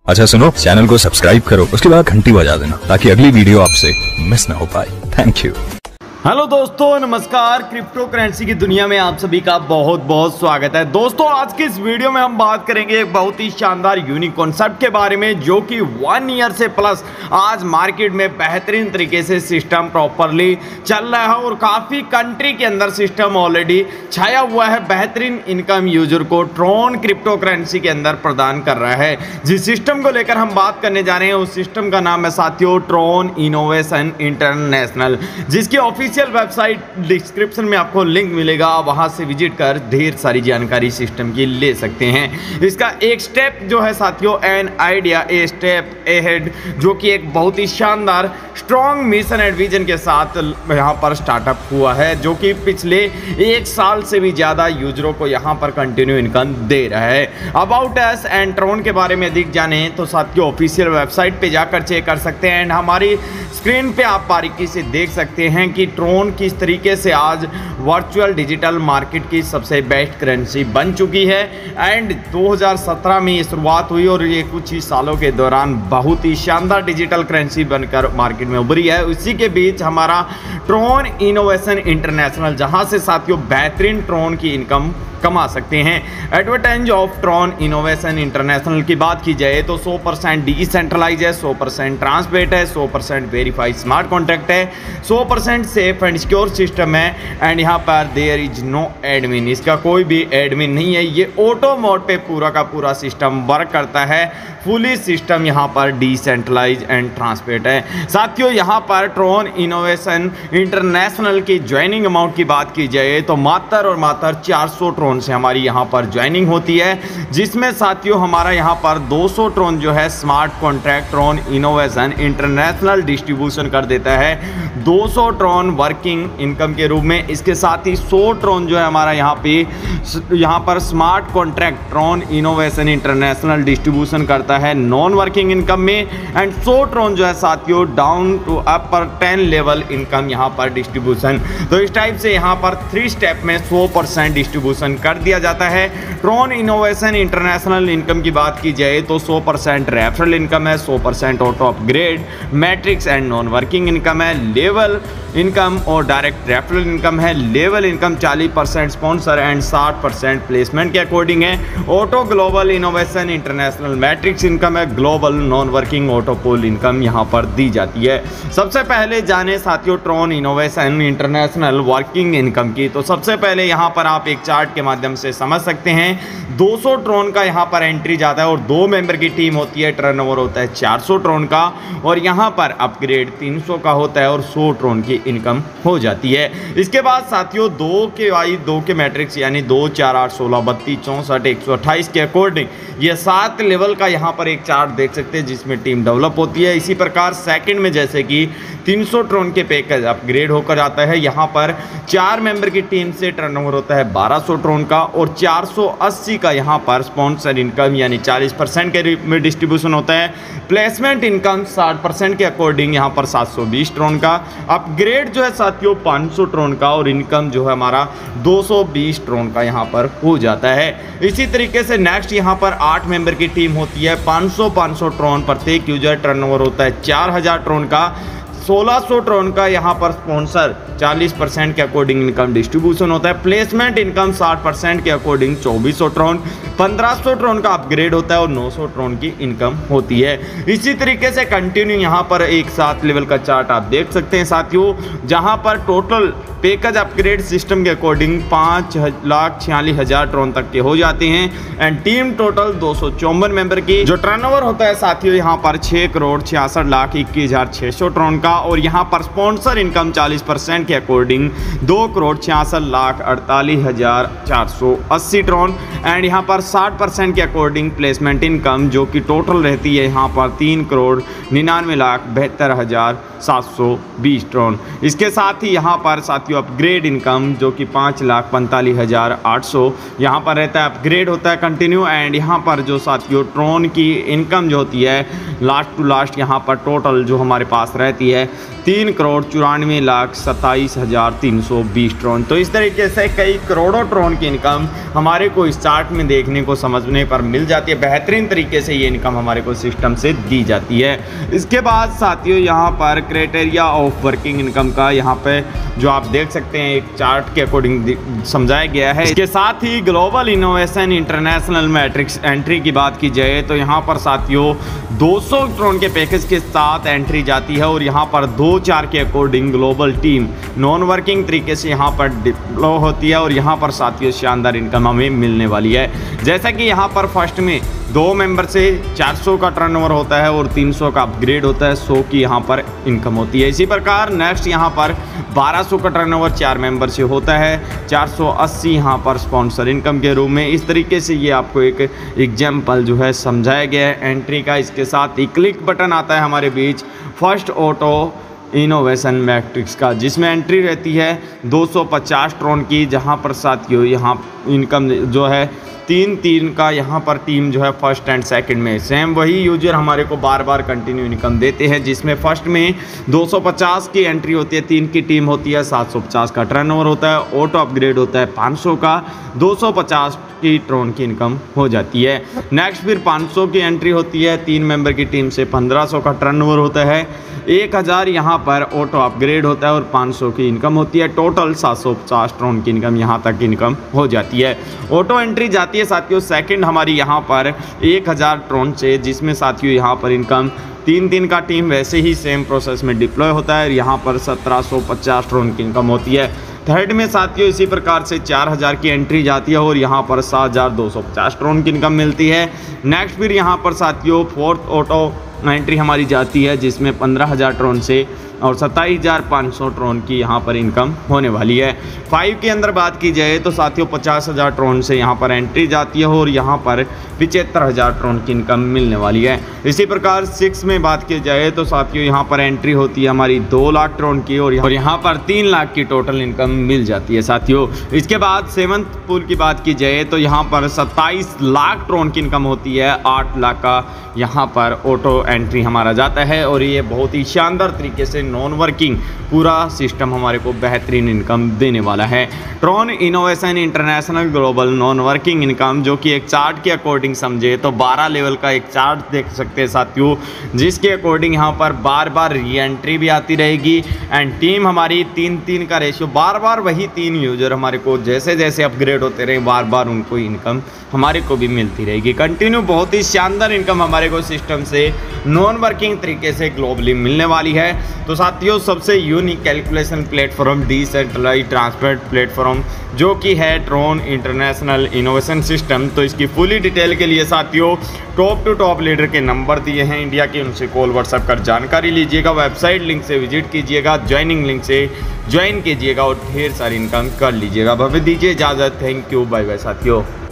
अच्छा सुनो, चैनल को सब्सक्राइब करो, उसके बाद घंटी बजा देना ताकि अगली वीडियो आपसे मिस ना हो पाए। Thank you. हेलो दोस्तों, नमस्कार। क्रिप्टो करेंसी की दुनिया में आप सभी का बहुत बहुत स्वागत है। दोस्तों, आज की इस वीडियो में हम बात करेंगे एक बहुत ही शानदार यूनिक कॉन्सेप्ट के बारे में, जो कि 1 ईयर से प्लस आज मार्केट में बेहतरीन तरीके से सिस्टम प्रॉपरली चल रहा है और काफ़ी कंट्री के अंदर सिस्टम ऑलरेडी छाया हुआ है। बेहतरीन इनकम यूजर को ट्रॉन क्रिप्टो करेंसी के अंदर प्रदान कर रहा है। जिस सिस्टम को लेकर हम बात करने जा रहे हैं उस सिस्टम का नाम है साथियों ट्रॉन इनोवेशन इंटरनेशनल, जिसकी ऑफिशियल वेबसाइट डिस्क्रिप्शन में आपको लिंक मिलेगा। वहां से विजिट कर ढेर सारी जानकारी सिस्टम की ले सकते हैं। इसका एक स्टेप जो है साथियों, an idea a step ahead, जो कि एक बहुत ही शानदार स्ट्रॉन्ग मिशन एंड विजन के साथ यहाँ पर स्टार्टअप हुआ है, जो कि पिछले 1 साल से भी ज़्यादा यूजरों को यहाँ पर कंटिन्यू इनकम दे रहा है। अबाउट अस एंड ट्रॉन के बारे में अधिक जाने तो साथियों ऑफिशियल वेबसाइट पे जाकर चेक कर सकते हैं। एंड हमारी स्क्रीन पे आप बारीकी से देख सकते हैं कि ट्रॉन किस तरीके से आज वर्चुअल डिजिटल मार्केट की सबसे बेस्ट करेंसी बन चुकी है। एंड 2017 में ये शुरुआत हुई और ये कुछ ही सालों के दौरान बहुत ही शानदार डिजिटल करेंसी बनकर मार्केट में उभरी है। उसी के बीच हमारा ट्रॉन इनोवेशन इंटरनेशनल, जहां से साथियों बेहतरीन ट्रॉन की इनकम कमा सकते हैं। Advertise of Tron innovation international की बात की जाए तो 100% डिसेंट्रलाइज है, 100% ट्रांसपेरेंट है, 100% वेरीफाइड स्मार्ट कॉन्ट्रैक्ट है, 100% सेफ एंड सिक्योर सिस्टम है। एंड यहाँ पर देयर इज नो एडमिन, इसका कोई भी एडमिन नहीं है। ये ऑटो मोड पे पूरा का पूरा सिस्टम वर्क करता है। फुली सिस्टम यहाँ पर डिसेंट्रलाइज एंड ट्रांसपेरेंट है। साथियों यहाँ पर ट्रॉन इनोवेशन इंटरनेशनल की ज्वाइनिंग अमाउंट की बात की जाए तो मात्र और मात्र 400 ट्रॉन से हमारी यहाँ पर ज्वाइनिंग होती है, जिसमें साथियों हमारा यहाँ पर 200 ट्रॉन जो है smart contract Tron innovation international distribution कर देता है 200 ट्रॉन वर्किंग इनकम के रूप में। इसके साथ ही 100 ट्रॉन जो है हमारा यहाँ पर smart contract Tron innovation international distribution करता है नॉन वर्किंग इनकम में। एंड 100 ट्रॉन जो है साथियों down to upper 10 level income यहाँ पर डिस्ट्रीब्यूशन। तो इस टाइप से यहाँ पर 3 स्टेप में 100% डिस्ट्रीब्यूशन कर दिया जाता है। ट्रॉन इनोवेशन इंटरनेशनल इनकम की बात की जाए तो 100% रेफरल इनकम है, 100% auto upgrade matrix and non working income है, लेवल इनकम और डायरेक्ट रेफरल इनकम है। Level income 40% sponsor and 60% placement के अकॉर्डिंग है। Auto global innovation international matrix income है, global non working auto pool income यहाँ पर दी जाती है। सबसे पहले जाने साथियों Tron innovation international working income की। तो सबसे पहले यहाँ पर आप एक चार्ट के माध्यम से समझ सकते हैं 200 ट्रॉन का यहाँ पर एंट्री जाता है और 2 मेंबर की टीम होती है। टर्नओवर होता है 400 ट्रॉन का और यहाँ पर अपग्रेड 300 का होता है और 100 ट्रॉन की इनकम हो जाती है। इसके बाद साथियों 2 के मैट्रिक्स यानी 2, 4, 8, 16, 32, 64, 128 के अकॉर्डिंग ये 7 लेवल का यहाँ पर एक चार्ट देख सकते हैं जिसमें टीम डेवलप होती है। इसी प्रकार सेकंड में जैसे कि 300 ट्रॉन के पैकेज अपग्रेड होकर आता है। यहाँ पर 4 मेंबर की टीम से टर्नओवर होता है 1200 ट्रॉन का और 480 का यहाँ पर स्पॉन्सर इनकम यानी 40% के में डिस्ट्रीब्यूशन होता है। प्लेसमेंट इनकम 60% के अकॉर्डिंग यहाँ पर 720 ट्रॉन का। अपग्रेड जो है साथियों 500 ट्रॉन का और इनकम जो है हमारा 220 ट्रॉन का यहाँ पर हो जाता है। इसी तरीके से नेक्स्ट यहाँ पर 8 मेंबर की टीम होती है। 500 ट्रॉन प्रत्येक यूजर, टर्नओवर होता है 4000 ट्रॉन का। 1600 ट्रॉन का यहाँ पर स्पॉन्सर 40% के अकॉर्डिंग इनकम डिस्ट्रीब्यूशन होता है। प्लेसमेंट इनकम 60% के अकॉर्डिंग 2400 ट्रॉन। 1500 ट्रॉन का अपग्रेड होता है और 900 ट्रॉन की इनकम होती है। इसी तरीके से कंटिन्यू यहाँ पर एक 7 लेवल का चार्ट आप देख सकते हैं साथियों, जहाँ पर टोटल पैकेज अपग्रेड सिस्टम के अकॉर्डिंग 5,46,000 ट्रॉन तक के हो जाते हैं। एंड टीम टोटल 254 मेंबर की। जो टर्नओवर होता है साथियों यहाँ पर 6,66,21,600 ट्रॉन का और यहाँ पर स्पॉन्सर इनकम 40% के अकॉर्डिंग 2,66,48,480 ट्रॉन। एंड यहाँ पर 60% के अकॉर्डिंग प्लेसमेंट इनकम जो कि टोटल रहती है यहाँ पर 3,99,72,720 ट्रॉन। इसके साथ ही यहाँ पर साथियों अपग्रेड इनकम जो कि 5,45,800 यहाँ पर रहता है, अपग्रेड होता है कंटिन्यू। एंड यहाँ पर जो साथियों ट्रॉन की इनकम जो होती है लास्ट टू लास्ट यहाँ पर टोटल जो हमारे पास रहती है है 3,94,27,320 ट्रोन। तो इस तरीके से कई करोड़ों ट्रोन की इनकम हमारे को इस चार्ट में देखने को समझने पर मिल जाती है। बेहतरीन तरीके से ये इनकम हमारे को सिस्टम से दी जाती है। इसके बाद साथियों यहाँ पर क्राइटेरिया ऑफ वर्किंग इनकम का यहाँ पे जो आप देख सकते हैं एक चार्ट के अकॉर्डिंग समझाया गया है। इसके साथ ही global innovation international matrix entry की बात की जाए तो यहाँ पर साथियों 200 ट्रोन के पैकेज के साथ एंट्री जाती है और यहाँ पर 2-4 के according global team non working तरीके से यहाँ पर डिप्लॉय होती है और यहाँ पर साथियों शानदार इनकम हमें मिलने वाली है। जैसा कि यहाँ पर फर्स्ट में 2 मेंबर से 400 का टर्नओवर होता है और 300 का अपग्रेड होता है, 100 की यहाँ पर इनकम होती है। इसी प्रकार नेक्स्ट यहाँ पर 1200 का टर्नओवर 4 मेंबर से होता है, 480 यहाँ पर स्पॉन्सर इनकम के रूप में। इस तरीके से ये आपको एक एग्जाम्पल जो है समझाया गया है एंट्री का। इसके साथ ही क्लिक बटन आता है हमारे बीच फर्स्ट ऑटो इनोवेशन मैट्रिक्स का, जिसमें एंट्री रहती है 250 ट्रोन की, जहाँ पर साथियों यहाँ इनकम जो है 3-3 का यहाँ पर टीम जो है फर्स्ट एंड सेकंड में सेम वही यूजर हमारे को बार बार कंटिन्यू इनकम देते हैं, जिसमें फर्स्ट में 250 की एंट्री होती है, 3 की टीम होती है, 750 का टर्नओवर होता है, ऑटो अपग्रेड होता है 500 का, 250 की ट्रोन की इनकम हो जाती है। नेक्स्ट फिर 500 की एंट्री होती है, 3 मेंबर की टीम से 1500 का टर्नओवर होता है, 1000 यहाँ पर ऑटो अपग्रेड होता है और 500 की इनकम होती है। टोटल 750 ट्रोन की इनकम यहाँ तक इनकम हो जाती है। ऑटो एंट्री जाती है साथियों सेकंड हमारी यहाँ पर 1000 ट्रोन से, जिसमें साथियों यहाँ पर इनकम 3-3 का टीम वैसे ही सेम प्रोसेस में डिप्लॉय होता है। यहाँ पर 1750 ट्रोन की इनकम होती है। थर्ड में साथियों इसी प्रकार से 4000 की एंट्री जाती है और यहाँ पर 7250 ट्रोन की इनकम मिलती है। नेक्स्ट फिर यहाँ पर साथियों फोर्थ ऑटो एंट्री हमारी जाती है, जिसमें 15000 ट्रोन से और 27500 ट्रोन की यहाँ पर इनकम होने वाली है। 5 के अंदर बात की जाए तो साथियों 50000 ट्रोन से यहाँ पर एंट्री जाती है और यहाँ पर 75000 ट्रोन की इनकम मिलने वाली है। इसी प्रकार 6 में बात की जाए तो साथियों यहाँ पर एंट्री होती है हमारी 2 लाख ट्रोन की और यहाँ पर 3 लाख की टोटल इनकम मिल जाती है साथियों। इसके बाद 7th पूल की बात की जाए तो यहाँ पर 27 लाख ट्रोन की इनकम होती है, 8 लाख का यहाँ पर ऑटो एंट्री हमारा जाता है और ये बहुत ही शानदार तरीके से नॉन वर्किंग पूरा सिस्टम हमारे को बेहतरीन इनकम देने वाला है। Tron innovation international global non working income, जो कि एक चार्ट के अकॉर्डिंग समझे तो 12 लेवल का एक चार्ट देख सकते हैं साथियों, जिसके अकॉर्डिंग यहाँ पर बार बार री एंट्री भी आती रहेगी एंड टीम हमारी 3-3 का रेशियो, बार बार वही 3 यूजर हमारे को जैसे जैसे अपग्रेड होते रहे बार बार उनको इनकम हमारे को भी मिलती रहेगी कंटिन्यू। बहुत ही शानदार इनकम हमारे को सिस्टम से नॉन वर्किंग तरीके से ग्लोबली मिलने वाली है। तो साथियों सबसे unique calculation platform, decentralized transparent platform जो कि है ट्रोन इंटरनेशनल इनोवेशन सिस्टम। तो इसकी फुली डिटेल के लिए साथियों टॉप टू टॉप लीडर के नंबर दिए हैं इंडिया के, उनसे कॉल व्हाट्सएप कर जानकारी लीजिएगा, वेबसाइट लिंक से विजिट कीजिएगा, ज्वाइनिंग लिंक से ज्वाइन कीजिएगा और ढेर सारी इनकम कर लीजिएगा। भव्य दीजिए इजाज़त, थैंक यू, बाय बाय साथियों।